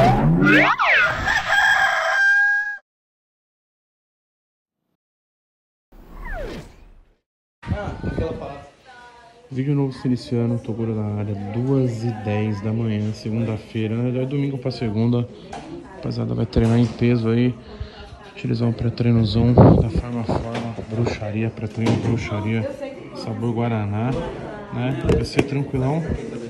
Vídeo novo se iniciando, Toguro na área, 2h10 da manhã, segunda-feira, né? Domingo pra segunda. Rapaziada, vai treinar em peso aí. Utilizar um pré-treinozão da Forma, bruxaria, pré-treino bruxaria, sabor Guaraná, né? Vai ser tranquilão.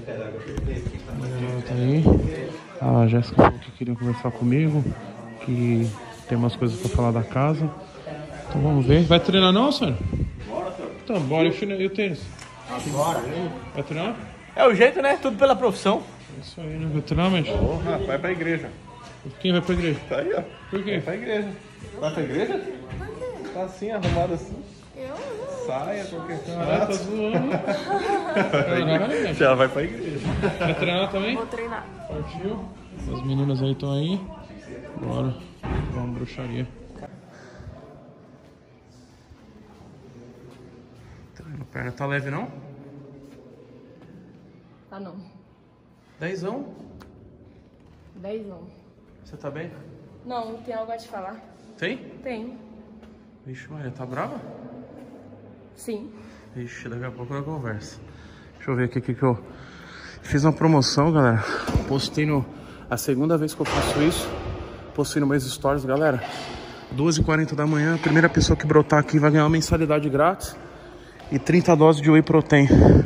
Tá aí. A Jéssica falou que queria conversar comigo, que tem umas coisas pra falar da casa. Então vamos ver. Vai treinar não, senhor? Bora, senhor. Então, bora. E o tênis? Agora. Vai treinar? É o jeito, né? Tudo pela profissão. É isso aí, né? Vai treinar, mas... Porra, vai pra igreja. Quem vai pra igreja? Tá aí, ó. Por quê? Vai pra igreja. Vai pra igreja? Tá assim, arrumado assim. Eu? Saia, qualquer coisa. Caralho, tá zoando. Caralho, velho. Ela vai pra igreja. Vai treinar também? Vou treinar. Partiu. As meninas aí estão aí. Bora. Vamos bruxaria. A perna tá leve, não? Tá não. 10ão? 10 não. Você tá bem? Não, tem algo a te falar. Tem? Tem. Vixe, Maria, tá brava? Sim. Vixe, daqui a pouco eu converso. Deixa eu ver aqui o que eu... Fiz uma promoção, galera. Postei no... A segunda vez que eu faço isso. Postei no meus stories, galera. 2h40 da manhã. A primeira pessoa que brotar aqui vai ganhar uma mensalidade grátis. E 30 doses de whey protein.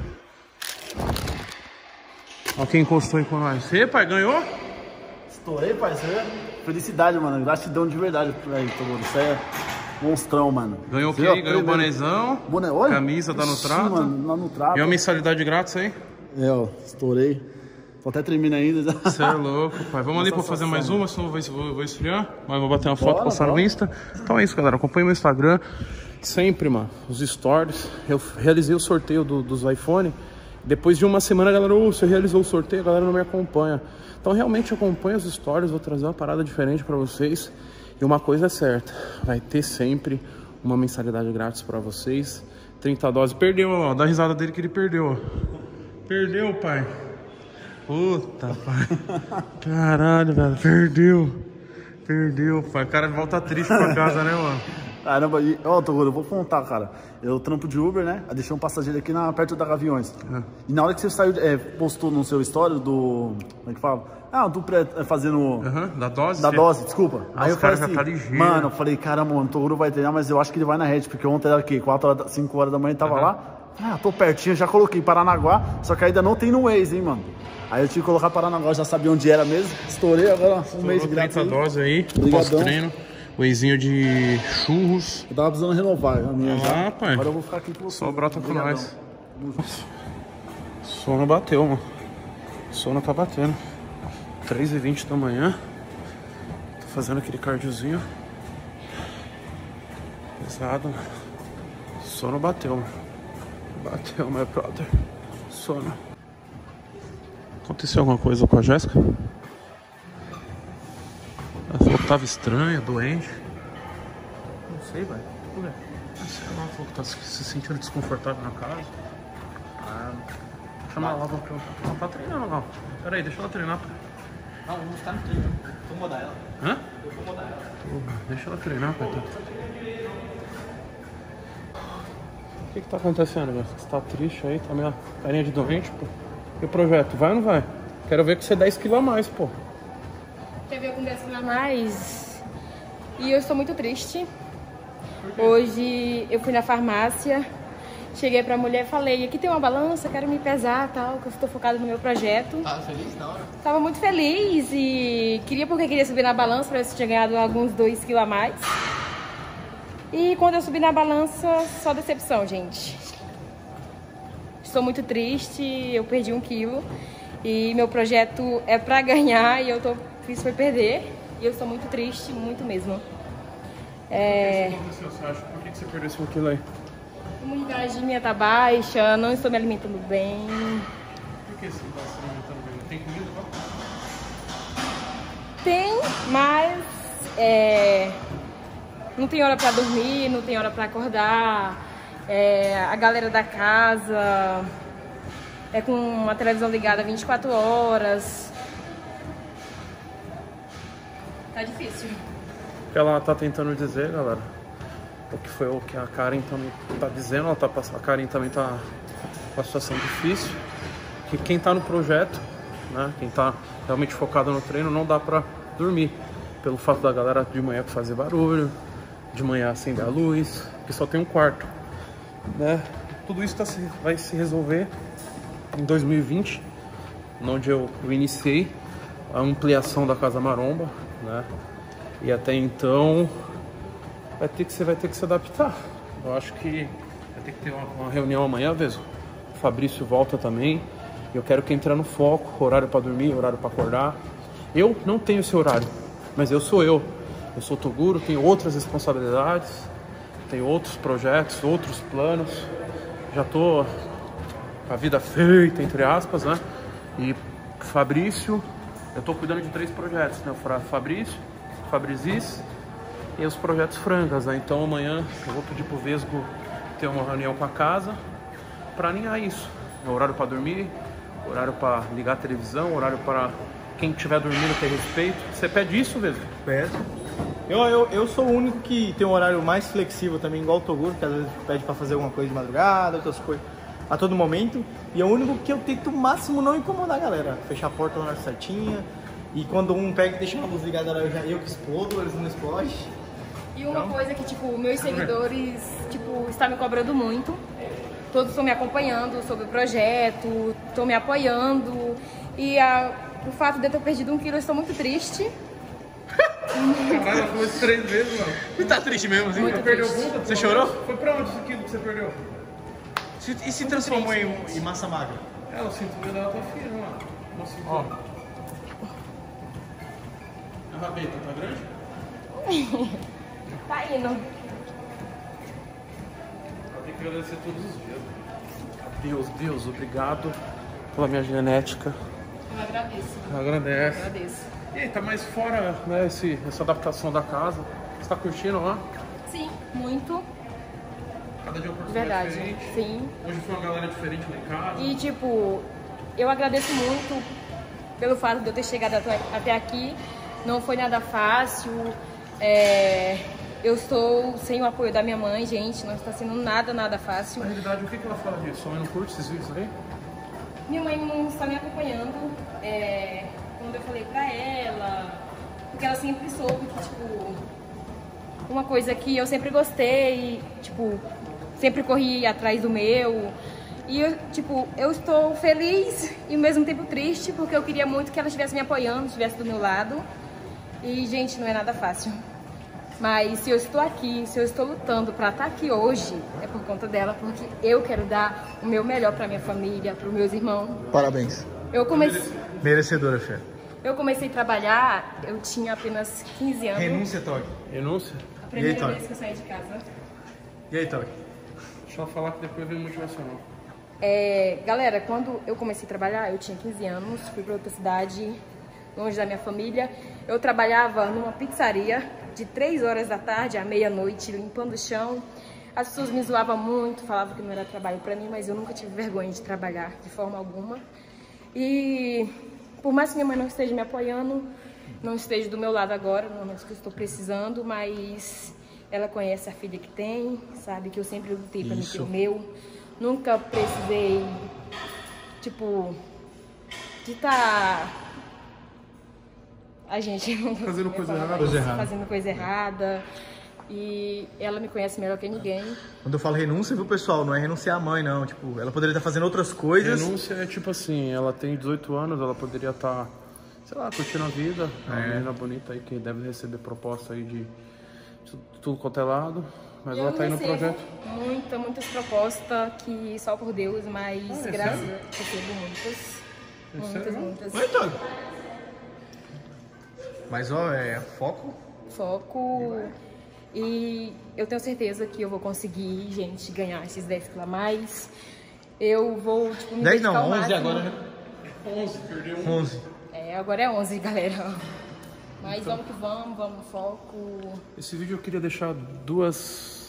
Ó quem encostou aí com nós. Você, pai, ganhou? Estourei, parceiro. Felicidade, mano. Gratidão de verdade aí, Toguro. Isso é monstrão, mano. Ganhou o quê? Ganhou o bonezão. Olha. Camisa da Nutrato. Mano, na Nutrato. E uma mensalidade grátis aí? É, ó. Estourei. Tô até termina ainda. Você é louco, pai. Vamos ali pra fazer mais uma, senão vou esfriar. Mas vou bater uma foto, postar no Insta. Então é isso, galera. Acompanhe meu Instagram. Sempre, mano, os stories. Eu realizei o sorteio dos iPhone. Depois de uma semana, a galera, você realizou o sorteio, a galera não me acompanha. Então realmente acompanha os stories, vou trazer uma parada diferente pra vocês. E uma coisa é certa, vai ter sempre uma mensalidade grátis pra vocês. 30 doses. Perdeu, ó, dá a risada dele que ele perdeu, ó. Perdeu, pai. Puta, pai. Caralho, velho, perdeu, pai. O cara volta triste pra casa, né, mano? Caramba, ó, Toguro, eu vou contar, cara. Eu trampo de Uber, né? Eu deixei um passageiro aqui perto da Gaviões. E na hora que você saiu, postou no seu story do... Como é que fala? Ah, do fazendo... Da dose? Da dose, desculpa. Ah, aí eu falei assim, tá ligeiro. mano, eu falei, caramba, mano, o Toguro vai treinar, mas eu acho que ele vai na rede, porque ontem era o quê? 5 horas da manhã ele tava lá. Ah, tô pertinho, já coloquei Paranaguá, só que ainda não tem no Waze, hein, mano. Aí eu tive que colocar Paranaguá, já sabia onde era mesmo. Estourei agora um mês de grátis. 30 doses aí, pós-treino. Wheyzinho de churros. Eu tava precisando renovar a minha já. Pai. Agora eu vou ficar aqui com você. Só brota com nós. Sono bateu, mano. Sono tá batendo. 3h20 da manhã. Tô fazendo aquele cardiozinho. Pesado. Sono bateu, mano. Bateu, my brother. Sono. Aconteceu alguma coisa com a Jéssica? Ela falou que tava estranha, doente. Não sei, velho. Por quê? Ela falou que tá se sentindo desconfortável na casa. Chama ela lá pra perguntar. Ela tá treinando, não. Pera aí, deixa ela treinar. Não, vamos ficar no treino. Vou mudar ela. Hã? Eu vou mudar ela. Deixa ela treinar, pai. O que tá acontecendo, Jéssica? Você tá triste aí, tá meio carinha de doente, pô. E o projeto, vai ou não vai? Quero ver que você 10 kg a mais, pô. Quer ver com 10 quilos a mais? E eu estou muito triste. Hoje eu fui na farmácia, cheguei pra mulher e falei, aqui tem uma balança, quero me pesar, tal, que eu estou focada no meu projeto. Tava feliz na hora? Tava muito feliz e queria subir na balança pra ver se tinha ganhado alguns 2 quilos a mais. E quando eu subi na balança, só decepção, gente. Estou muito triste, eu perdi 1 quilo. E meu projeto é pra ganhar e eu fiz foi perder. E eu estou muito triste, muito mesmo. O que aconteceu, você acha? Por que você perdeu esse 1 quilo aí? A imunidade minha tá baixa, não estou me alimentando bem. Por que você não tá se alimentando bem? Tem comida lá? Tem, mas não tem hora pra dormir, não tem hora pra acordar. A galera da casa com uma televisão ligada 24 horas. Tá difícil. O que ela tá tentando dizer, galera, o que foi o que a Karen também tá dizendo, a Karen também tá com a situação difícil, que quem tá no projeto, né, quem tá realmente focado no treino, não dá pra dormir, pelo fato da galera de manhã fazer barulho, de manhã acender a luz, que só tem um quarto, né? Tudo isso vai se resolver em 2020, onde eu iniciei a ampliação da Casa Maromba, né? E até então você vai ter que se adaptar. Eu acho que vai ter que ter uma reunião amanhã, Veso. O Fabrício volta também. Eu quero que entre no foco, horário para dormir, horário para acordar. Eu não tenho esse horário, mas eu sou eu. Eu sou Toguro, tenho outras responsabilidades, tenho outros projetos, outros planos. Já tô com a vida feita, entre aspas, né? E Fabrício, eu tô cuidando de 3 projetos, né? O Fabrício, Fabrizis e os projetos frangas, né? Então amanhã eu vou pedir pro Vesgo ter uma reunião com a casa para alinhar isso. Horário para dormir, horário para ligar a televisão, horário para quem estiver dormindo ter respeito. Você pede isso, Vesgo? Peço. Eu sou o único que tem um horário mais flexível também, igual o Toguro, que às vezes pede pra fazer alguma coisa de madrugada, outras coisas a todo momento. E é o único que eu tento o máximo não incomodar a galera. Fechar a porta na hora certinha. E quando um pega e deixa uma luz ligada, eu que explodo, eles não explodem. E uma coisa que, tipo, meus seguidores, tipo, estão me cobrando muito. Todos estão me acompanhando sobre o projeto, estão me apoiando. E o fato de eu ter perdido 1 quilo, eu estou muito triste. Caralho, ela falou isso 3 vezes, mano. Você tá triste mesmo, assim? Muito Perdeu triste. bunda? Você chorou? Foi pra onde esse quilo que você perdeu? E se transformou em massa magra? É, o cinturão dela tá fino, mano. Uma cintura. A rabeta tá grande? Tá indo. Tem que agradecer todos os dias. Deus, obrigado pela minha genética. Eu agradeço. Agradece. Agradeço. E aí, tá mais fora, né, essa adaptação da casa. Você tá curtindo lá? Sim, muito. Cada dia uma De oportunidade verdade. diferente. Sim. Hoje foi uma galera diferente lá em casa. E, tipo, eu agradeço muito pelo fato de eu ter chegado até aqui. Não foi nada fácil. Eu estou sem o apoio da minha mãe, gente. Não está sendo nada fácil. Na realidade, o que ela fala disso? Sua mãe não curte esses vídeos aí? Minha mãe não está me acompanhando. Quando eu falei pra ela, porque ela sempre soube que, tipo, uma coisa que eu sempre gostei, tipo, sempre corri atrás do meu. E eu, tipo, eu estou feliz e ao mesmo tempo triste, porque eu queria muito que ela estivesse me apoiando, estivesse do meu lado. E, gente, não é nada fácil. Mas se eu estou aqui, se eu estou lutando pra estar aqui hoje, é por conta dela, porque eu quero dar o meu melhor pra minha família, pros meus irmãos. Parabéns. Merecedora, Fê. Eu comecei a trabalhar, eu tinha apenas 15 anos. Renúncia, Toque. Renúncia? A primeira E aí, vez que eu saí de casa. E aí, Toque? Deixa ela falar que depois vem motivacional. Galera, quando eu comecei a trabalhar, eu tinha 15 anos, fui pra outra cidade, longe da minha família. Eu trabalhava numa pizzaria de 3 horas da tarde à meia-noite, limpando o chão. As pessoas me zoavam muito, falavam que não era trabalho pra mim, mas eu nunca tive vergonha de trabalhar de forma alguma. E por mais que minha mãe não esteja me apoiando, não esteja do meu lado agora, no momento que eu estou precisando, mas ela conhece a filha que tem, sabe que eu sempre lutei pra me ter o meu. Nunca precisei, tipo, de estar... A gente... Fazendo coisa errada. Fazendo coisa errada. E ela me conhece melhor que ninguém. Quando eu falo renúncia, viu, pessoal? Não é renunciar à mãe, não. Tipo, ela poderia estar fazendo outras coisas. Renúncia é tipo assim, ela tem 18 anos, ela poderia estar, sei lá, curtindo a vida. É uma menina bonita aí que deve receber proposta aí de tudo quanto é lado. Mas ela tá aí no projeto. Muitas propostas que só por Deus, mas graças a Deus recebo muitas. Oi, Toque. Mas, ó, foco. Foco. E eu tenho certeza que eu vou conseguir, gente, ganhar esses 10 quilos a mais. Eu vou, tipo, me 10 dedicar não, ao 11 máximo. agora, né? 11, perdeu 11. Agora é 11, galera. Mas vamos que vamos no foco. Esse vídeo eu queria deixar duas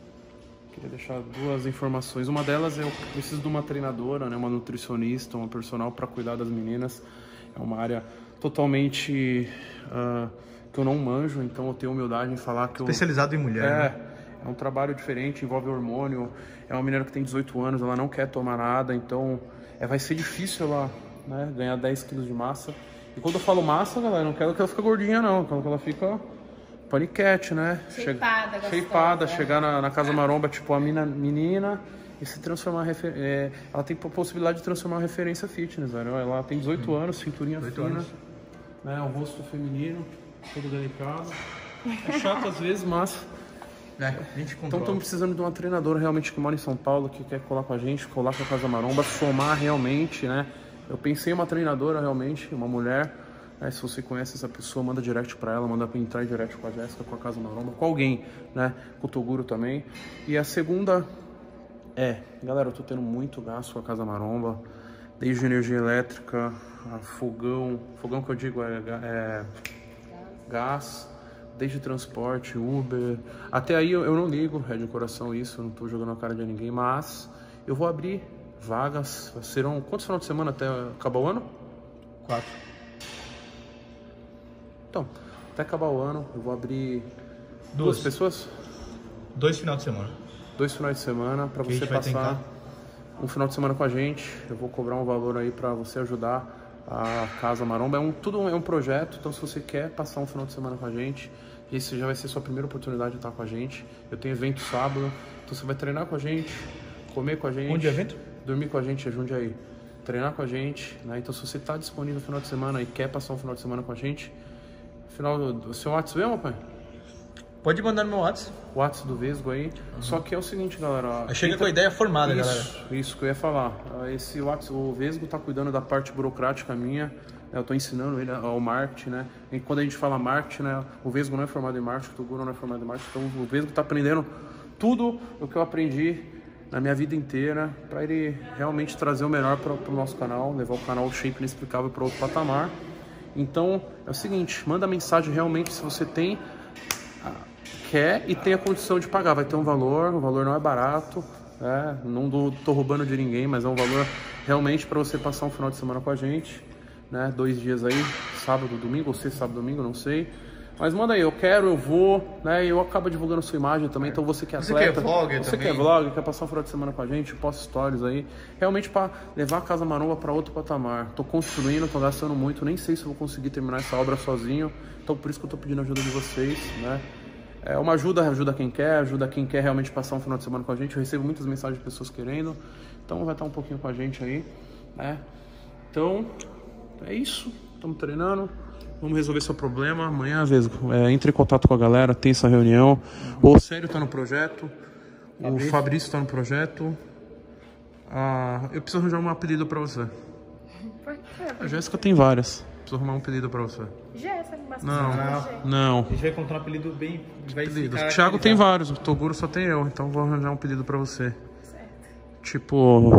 informações. Uma delas é eu preciso de uma treinadora, né, uma nutricionista, uma personal para cuidar das meninas. É uma área totalmente que que eu não manjo, então eu tenho humildade em falar que Especializado em mulher, né? É um trabalho diferente, envolve hormônio. É uma menina que tem 18 anos, ela não quer tomar nada, então vai ser difícil ela, né, ganhar 10 quilos de massa. E quando eu falo massa, galera, não quero que ela fique gordinha, não. Quero que ela fique paniquete, né? Shapeada, chegar na Casa Maromba, tipo, a menina e se transformar... ela tem a possibilidade de transformar uma referência fitness, velho. Ela tem 18 anos, cinturinha fina, né? Um rosto feminino, todo delicado. É chato às vezes, mas... Então estamos precisando de uma treinadora realmente que mora em São Paulo, que quer colar com a gente, colar com a Casa Maromba, somar realmente, né? Eu pensei em uma treinadora realmente, uma mulher, né? Se você conhece essa pessoa, manda direct pra ela, manda pra entrar em direct com a Jéssica, com a Casa Maromba, com alguém, né? Com o Toguro também. E a segunda galera, eu tô tendo muito gasto com a Casa Maromba, desde energia elétrica, fogão que eu digo é gás, desde transporte, Uber, até aí eu não ligo, é de coração isso, eu não tô jogando a cara de ninguém, mas eu vou abrir vagas, serão quantos finais de semana até acabar o ano? 4. Então, até acabar o ano eu vou abrir 2 pessoas? 2 finais de semana. 2 finais de semana para você passar um final de semana com a gente, eu vou cobrar um valor aí para você ajudar a Casa Maromba. Tudo é um projeto, então se você quer passar um final de semana com a gente, esse já vai ser sua primeira oportunidade de estar com a gente. Eu tenho evento sábado, então você vai treinar com a gente, comer com a gente. Onde é evento? Dormir com a gente, ajude aí. Treinar com a gente, né? Então se você está disponível no final de semana e quer passar um final de semana com a gente, o seu WhatsApp mesmo, pai? Pode mandar no meu WhatsApp. O WhatsApp do Vesgo aí. Só que é o seguinte, galera. Chega com a ideia formada, galera. Isso que eu ia falar. Esse WhatsApp, o Vesgo tá cuidando da parte burocrática minha. Eu tô ensinando ele ao marketing, né? E quando a gente fala marketing, né? O Vesgo não é formado em marketing, o Toguro não é formado em marketing. Então o Vesgo tá aprendendo tudo o que eu aprendi na minha vida inteira para ele realmente trazer o melhor para o nosso canal, levar o canal Shape Inexplicável para outro patamar. Então é o seguinte, manda mensagem realmente se você quer e tem a condição de pagar, vai ter um valor, o valor não é barato, não tô roubando de ninguém, mas é um valor realmente para você passar um final de semana com a gente, né? 2 dias aí, sábado, domingo, ou sexta, sábado, domingo, não sei. Mas manda aí, eu quero, eu vou, né? E eu acabo divulgando sua imagem também, então você que é atleta, você quer vlog, quer passar um final de semana com a gente, posta stories aí, realmente para levar a Casa Maromba para outro patamar. Tô construindo, tô gastando muito, nem sei se eu vou conseguir terminar essa obra sozinho, então por isso que eu tô pedindo ajuda de vocês, né? É uma ajuda quem quer realmente passar um final de semana com a gente. Eu recebo muitas mensagens de pessoas querendo, então vai estar um pouquinho com a gente aí, né? Então, é isso, estamos treinando. Vamos resolver seu problema. Amanhã, Vesgo, entre em contato com a galera, tem essa reunião. O Sério tá no projeto. O Fabrício tá no projeto. Eu preciso arranjar um apelido pra você. Por quê? A Jéssica tem várias. Preciso arrumar um apelido pra você. Jéssica, Não. A gente vai encontrar um apelido bem... O Thiago tem vários, o Toguro só tem eu. Então vou arranjar um apelido pra você. Certo. Tipo...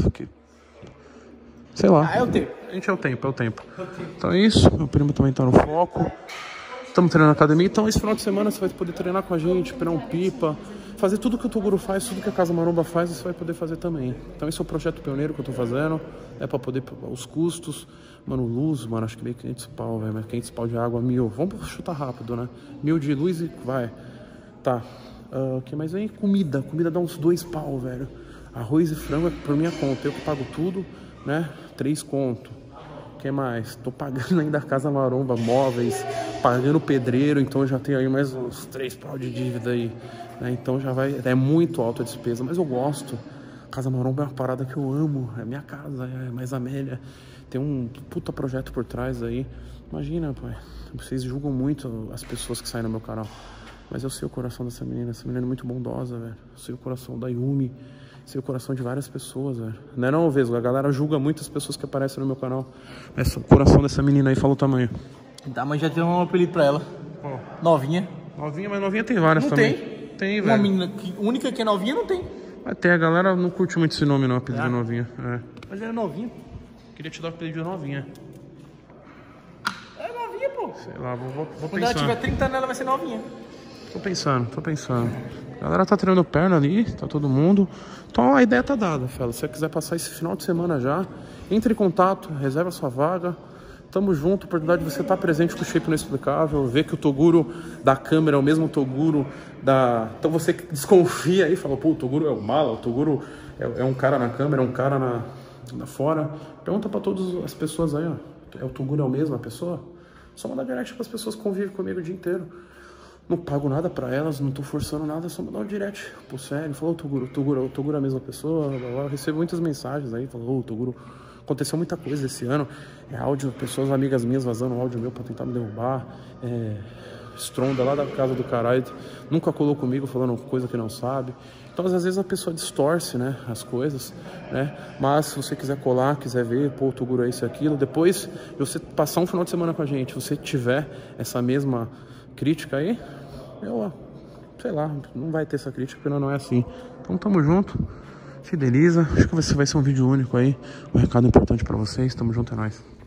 Sei lá. É o tempo. A gente é o tempo. Então é isso. Meu primo também tá no foco. Estamos treinando na academia. Então esse final de semana você vai poder treinar com a gente, pegar um pipa, fazer tudo que o Toguro faz, tudo que a Casa Maromba faz, você vai poder fazer também. Então esse é o projeto pioneiro que eu tô fazendo. É pra poder os custos. Mano, luz, mano, acho que meio 500 pau, velho. Mas 500 pau de água, 1000. Vamos chutar rápido, né? 1000 de luz e vai. Tá. O que mais aí? Comida. Comida dá uns 2 pau, velho. Arroz e frango é por minha conta. Eu que pago tudo, né? 3 conto. O que mais? Tô pagando ainda a Casa Maromba, móveis, pagando pedreiro, então eu já tenho aí mais uns 3 pau de dívida aí, né? Então já vai, é muito alta a despesa, mas eu gosto. Casa Maromba é uma parada que eu amo, é minha casa, é mais Amélia. Tem um puta projeto por trás aí. Imagina, pai, vocês julgam muito as pessoas que saem no meu canal, mas eu sei o coração dessa menina é muito bondosa, velho. Eu sei o coração da Yumi. Sei o coração de várias pessoas, velho. Não é não, Vesgo? A galera julga muitas pessoas que aparecem no meu canal. Mas o coração dessa menina aí fala o tamanho. Tá, mas já tem um apelido pra ela. Novinha. Novinha, mas novinha tem várias não também. Tem, velho. Uma menina única que é novinha não tem. Mas tem, a galera não curte muito esse nome não, apelido de novinha. Mas ela é novinha. Queria te dar o apelido de novinha. É novinha, pô. Sei lá, vou pensar. Quando ela tiver 30 anos, ela vai ser novinha. Tô pensando. A galera tá treinando perna ali, tá todo mundo. Então a ideia tá dada, Fela. Se você quiser passar esse final de semana já, entre em contato, reserva sua vaga, Tamo junto, oportunidade de você estar presente com o Shape Inexplicável, ver que o Toguro da câmera é o mesmo Toguro da... Então você que desconfia aí, fala, pô, o Toguro é o mala, o Toguro é um cara na câmera, é um cara na fora. Pergunta pra todas as pessoas aí, ó, o Toguro é o mesmo, a pessoa? Só mandar direct para as pessoas que convivem comigo o dia inteiro. Não pago nada pra elas, não tô forçando nada, só mandar um direct pro sério. Falou, o Toguro é a mesma pessoa. Eu recebo muitas mensagens aí, falou, Toguro... Aconteceu muita coisa esse ano, áudio, pessoas amigas minhas vazando áudio meu pra tentar me derrubar, Stronda lá da casa do caralho, nunca colou comigo falando coisa que não sabe. Então às vezes a pessoa distorce, né, as coisas, né, mas se você quiser colar, quiser ver, pô, o Toguro é isso e aquilo, depois de você passar um final de semana com a gente, você tiver essa mesma crítica aí, sei lá, não vai ter essa crítica porque não é assim. Então tamo junto. Fideliza, acho que vai ser um vídeo único aí, um recado importante pra vocês, tamo junto, é nóis.